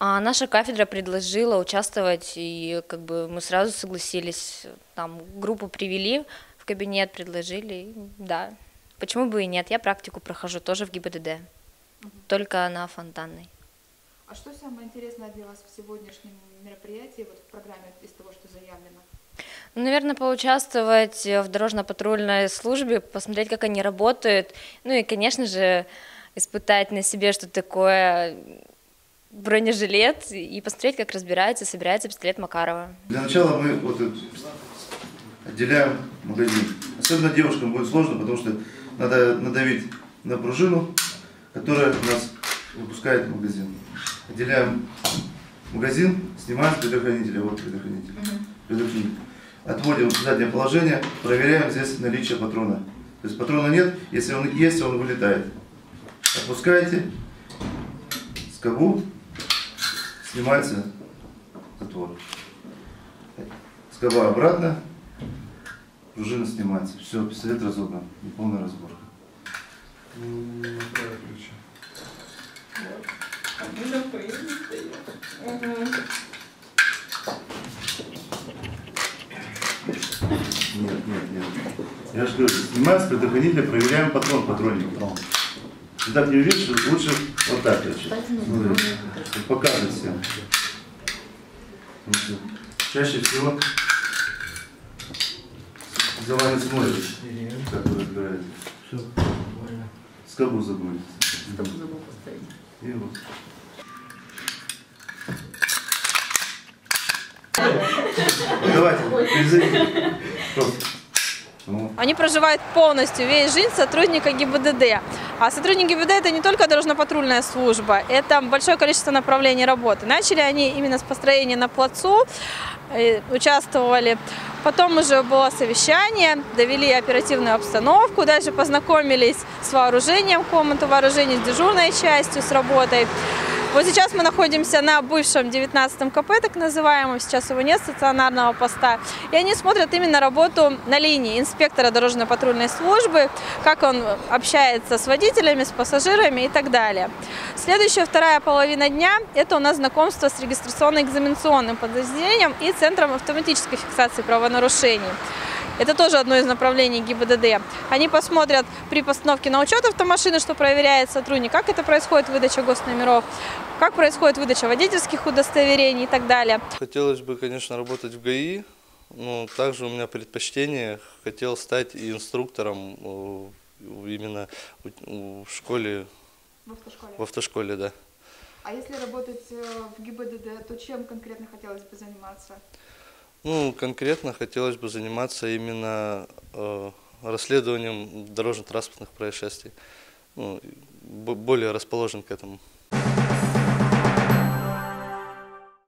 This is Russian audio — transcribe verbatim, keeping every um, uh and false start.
А наша кафедра предложила участвовать, и как бы мы сразу согласились. Там группу привели в кабинет, предложили, и да. Почему бы и нет? Я практику прохожу тоже в ГИБДД, угу. Только на фонтанной. А что самое интересное для вас в сегодняшнем мероприятии, вот в программе из того, что заявлено? Ну, наверное, поучаствовать в дорожно-патрульной службе, посмотреть, как они работают, ну и, конечно же, испытать на себе, что такое бронежилет, и посмотреть, как разбирается, собирается пистолет Макарова. Для начала мы вот отделяем магазин. Особенно девушкам будет сложно, потому что надо надавить на пружину, которая у нас выпускает магазин. Отделяем магазин, снимаем с предохранителя. Вот предохранитель. предохранитель. Отводим в заднее положение, проверяем здесь наличие патрона. То есть патрона нет, если он есть, он вылетает. Отпускаете скобу, снимается затвор. Скоба обратно, пружина снимается. Все, пистолет разобран. Неполная разборка. Нет, нет, нет. Я же говорю, снимаем с предохранителя, проверяем патрон, патронник. Ты так не увидишь, лучше вот так. Смотри, показывай всем. Чаще всего за вами смотришь, как вы разбираете. Скобу забыли. Скобу забыл поставить. И вот. Давайте, перезайдите. Они проживают полностью весь жизнь сотрудника ГИБДД. А сотрудник ГИБДД — это не только дорожно-патрульная служба, это большое количество направлений работы. Начали они именно с построения на плацу, участвовали. Потом уже было совещание, довели оперативную обстановку, дальше познакомились с вооружением, комнату вооружений, с дежурной частью, с работой. Вот сейчас мы находимся на бывшем девятнадцатом ка пэ, так называемом, сейчас его нет, стационарного поста. И они смотрят именно работу на линии инспектора дорожно-патрульной службы, как он общается с водителями, с пассажирами и так далее. Следующая, вторая половина дня – это у нас знакомство с регистрационно-экзаменационным подразделением и Центром автоматической фиксации правонарушений. Это тоже одно из направлений ГИБДД. Они посмотрят при постановке на учет автомашины, что проверяет сотрудник, как это происходит выдача госномеров, как происходит выдача водительских удостоверений и так далее. Хотелось бы, конечно, работать в га и, но также у меня предпочтение, хотел стать и инструктором именно в школе, в автошколе. В автошколе, да. А если работать в ГИБДД, то чем конкретно хотелось бы заниматься? Ну, конкретно хотелось бы заниматься именно э, расследованием дорожно-транспортных происшествий. Ну, более расположен к этому.